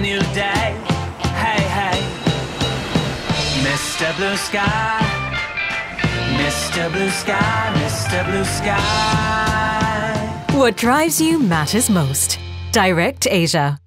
new day. Hey, hey, Mr. Blue Sky, Mr. Blue Sky, Mr. Blue Sky. What drives you matters most. DirectAsia.